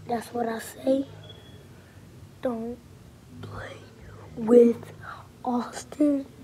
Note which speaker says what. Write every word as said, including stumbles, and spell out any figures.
Speaker 1: That's what I say. Don't play with Austin.